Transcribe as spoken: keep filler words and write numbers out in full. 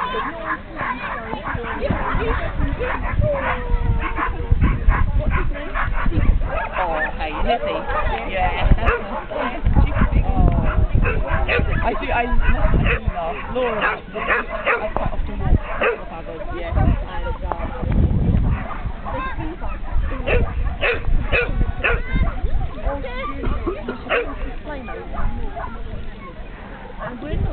Oh, hey, Lizzie. Yeah. Oh. I do, I, I do laugh. Laura, I quite often walk with others, yeah. And, um, and we're not